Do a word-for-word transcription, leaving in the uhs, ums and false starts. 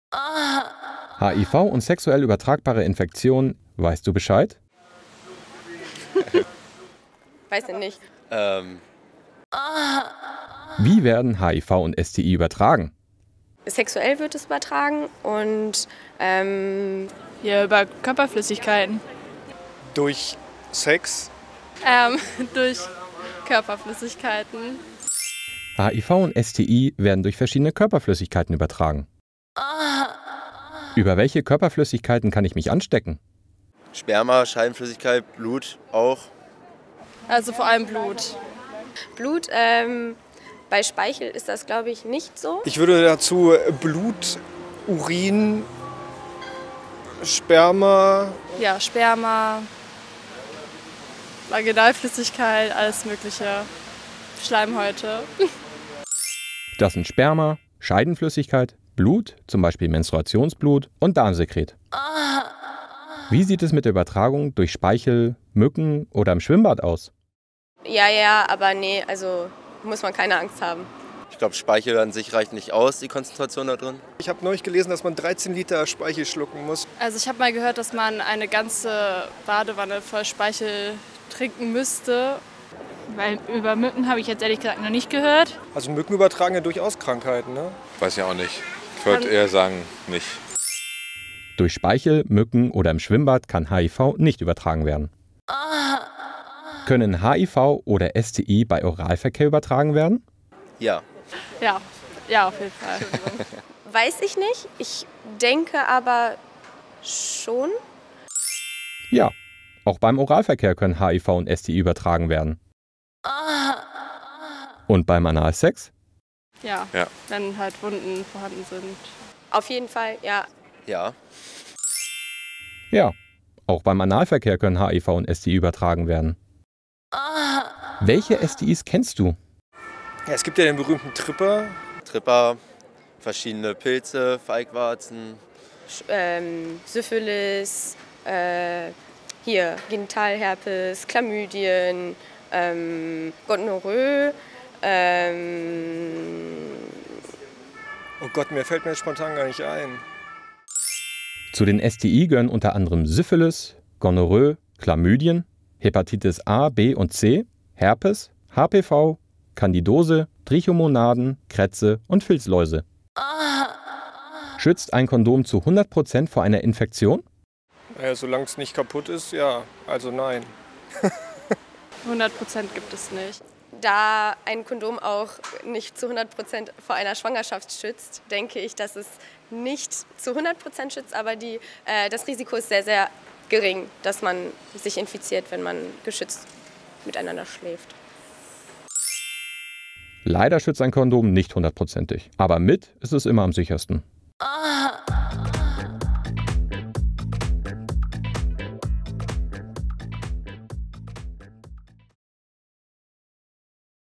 H I V und sexuell übertragbare Infektionen, weißt du Bescheid? Weiß ich nicht. Ähm. Wie werden H I V und S T I übertragen? Sexuell wird es übertragen und ähm, ja, über Körperflüssigkeiten. Durch Sex? Ähm, durch Körperflüssigkeiten. H I V und S T I werden durch verschiedene Körperflüssigkeiten übertragen. Über welche Körperflüssigkeiten kann ich mich anstecken? Sperma, Scheidenflüssigkeit, Blut auch. Also vor allem Blut. Blut, ähm, bei Speichel ist das, glaube ich, nicht so. Ich würde dazu Blut, Urin, Sperma. Ja, Sperma, Vaginalflüssigkeit, alles Mögliche. Schleimhäute. Das sind Sperma, Scheidenflüssigkeit, Blut, zum Beispiel Menstruationsblut und Darmsekret. Wie sieht es mit der Übertragung durch Speichel, Mücken oder im Schwimmbad aus? Ja, ja, aber nee, also muss man keine Angst haben. Ich glaube, Speichel an sich reicht nicht aus, die Konzentration da drin. Ich habe neulich gelesen, dass man dreizehn Liter Speichel schlucken muss. Also ich habe mal gehört, dass man eine ganze Badewanne voll Speichel trinken müsste. Weil über Mücken habe ich jetzt ehrlich gesagt noch nicht gehört. Also Mücken übertragen ja durchaus Krankheiten, ne? Weiß ja auch nicht. Ich würde eher sagen, nicht. Durch Speichel, Mücken oder im Schwimmbad kann H I V nicht übertragen werden. Können H I V oder S T I bei Oralverkehr übertragen werden? Ja. Ja, ja, auf jeden Fall. Weiß ich nicht. Ich denke aber schon. Ja, auch beim Oralverkehr können H I V und S T I übertragen werden. Und beim Analsex? Ja, Ja, wenn halt Wunden vorhanden sind. Auf jeden Fall, ja. Ja. Ja, auch beim Analverkehr können H I V und S T I übertragen werden. Welche S T Is kennst du? Ja, es gibt ja den berühmten Tripper. Tripper, verschiedene Pilze, Feigwarzen. Sch- Ähm, Syphilis, äh, hier Genitalherpes, Chlamydien, ähm, Gonorrhoe, ähm, Oh Gott, mir fällt mir jetzt spontan gar nicht ein. Zu den S T I gehören unter anderem Syphilis, Gonorrhoe, Chlamydien, Hepatitis A, B und C, Herpes, H P V, Candidose, Trichomonaden, Krätze und Filzläuse. Schützt ein Kondom zu hundert Prozent vor einer Infektion? Naja, solange es nicht kaputt ist, ja. Also nein. hundert Prozent gibt es nicht. da ein Kondom auch nicht zu hundert Prozent vor einer Schwangerschaft schützt, denke ich, dass es nicht zu hundert Prozent schützt, aber die, äh, das Risiko ist sehr, sehr gering, dass man sich infiziert, wenn man geschützt miteinander schläft. Leider schützt ein Kondom nicht hundertprozentig, aber mit ist es immer am sichersten. Ah.